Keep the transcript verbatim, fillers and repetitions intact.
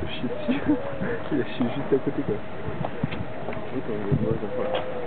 chier dessus. Il a chié juste à côté quoi. Oui, quand il est mauvais,